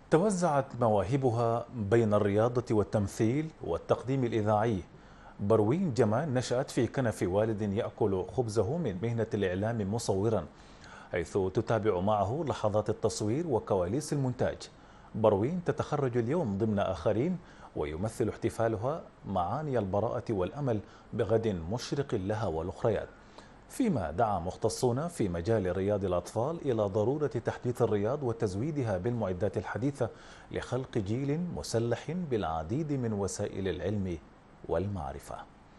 توزعت مواهبها بين الرياضة والتمثيل والتقديم الإذاعي. بروين جمال نشأت في كنف والد يأكل خبزه من مهنة الإعلام مصورا، حيث تتابع معه لحظات التصوير وكواليس المونتاج. بروين تتخرج اليوم ضمن آخرين، ويمثل احتفالها معاني البراءة والأمل بغد مشرق لها والأخريات. فيما دعا مختصون في مجال رياض الأطفال إلى ضرورة تحديث الرياض وتزويدها بالمعدات الحديثة لخلق جيل مسلح بالعديد من وسائل العلم والمعرفة.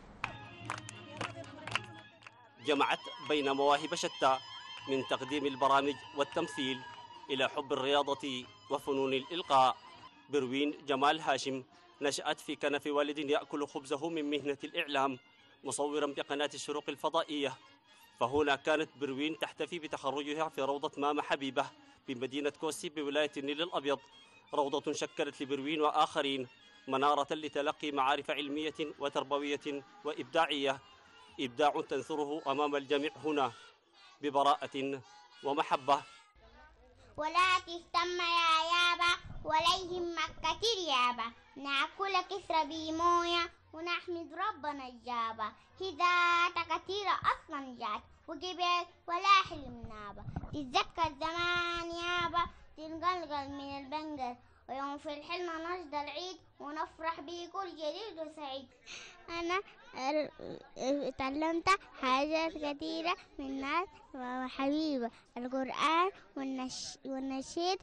جمعت بين مواهب شتى من تقديم البرامج والتمثيل إلى حب الرياضة وفنون الإلقاء. بروين جمال هاشم نشأت في كنف والد يأكل خبزه من مهنة الإعلام مصورا بقناة الشروق الفضائية، فهنا كانت بروين تحتفي بتخرجها في روضة ماما حبيبة بمدينة كوسي بولاية النيل الأبيض، روضة شكلت لبروين وآخرين منارة لتلقي معارف علمية وتربوية وإبداعية، إبداع تنثره أمام الجميع هنا ببراءة ومحبة. ولا تهتم يا يابا ولا يهمك كتير يابا، ناكل كسر بيمويا ونحمد ربنا الجابا، هداية كتيرة أصلا جات وجبت ولا حلم نابا، تتذكر زمان يابا تنقلقل من البنجر، ويوم في الحلم نجد العيد ونفرح بكل جديد وسعيد. أنا تعلمت حاجات كثيرة من ناس وحبيبة القرآن والنشيد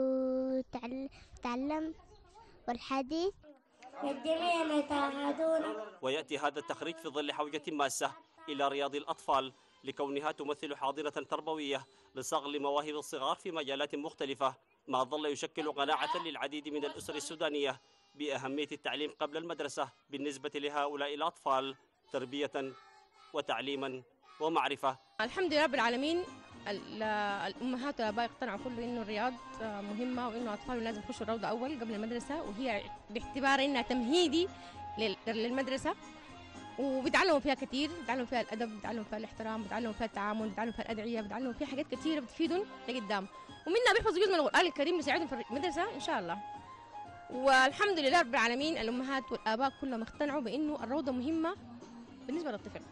وتعلمت والحديث والجميع يتعهدون. ويأتي هذا التخريج في ظل حوجة ماسة إلى رياض الأطفال لكونها تمثل حاضنة تربوية لصقل مواهب الصغار في مجالات مختلفة، ما ظل يشكل قناعة للعديد من الأسر السودانية بأهمية التعليم قبل المدرسة بالنسبة لهؤلاء الأطفال تربية وتعليما ومعرفة. الحمد لله رب العالمين. الأمهات والآباء اقتنعوا كله إنه الرياض مهمة، وإنه أطفالهم لازم يخشوا الروضة أول قبل المدرسة، وهي باعتبار إنها تمهيدي للمدرسة، وبيتعلموا فيها كثير، بيتعلموا فيها الأدب، بيتعلموا فيها الاحترام، بيتعلموا فيها التعامل، بيتعلموا فيها الأدعية، بيتعلموا فيها حاجات كثيرة بتفيدهم لقدام، ومنها بيحفظوا جزء من القرآن الكريم بيساعدهم في المدرسة إن شاء الله. والحمد لله رب العالمين الأمهات والآباء كلهم اقتنعوا بإنه الروضة مهمة بالنسبة للطفل.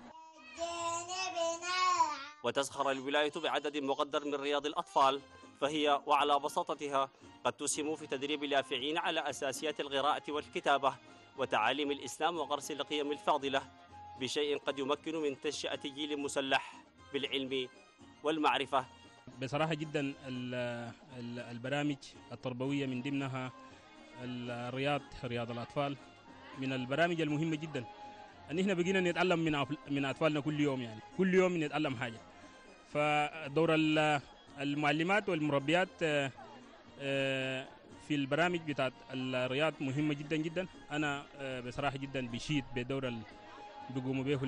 وتزخر الولاية بعدد مقدر من رياض الأطفال، فهي وعلى بساطتها قد تسهم في تدريب اليافعين على أساسيات القراءة والكتابة وتعاليم الإسلام وغرس القيم الفاضلة، بشيء قد يمكن من تنشئة جيل مسلح بالعلم والمعرفة. بصراحة جدا البرامج التربوية من ضمنها رياض الأطفال من البرامج المهمة جدا، ان احنا بقينا نتعلم من اطفالنا كل يوم، يعني كل يوم نتعلم حاجه. فدور المعلمات والمربيات في البرامج بتاعت الرياض مهمه جدا جدا. انا بصراحه جدا بشيد بدور بيقوموا به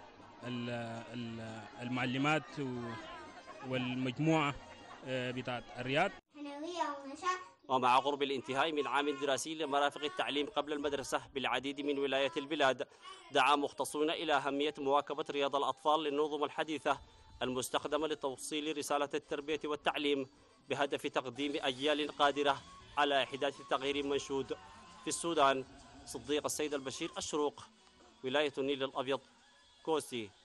المعلمات والمجموعه بتاعت الرياض. ومع قرب الانتهاء من عام دراسي لمرافق التعليم قبل المدرسة بالعديد من ولايات البلاد، دعا مختصون إلى أهمية مواكبة رياض الأطفال للنظم الحديثة المستخدمة لتوصيل رسالة التربية والتعليم بهدف تقديم أجيال قادرة على إحداث تغيير منشود في السودان. صديق السيد البشير، الشروق، ولاية النيل الأبيض، كوسي.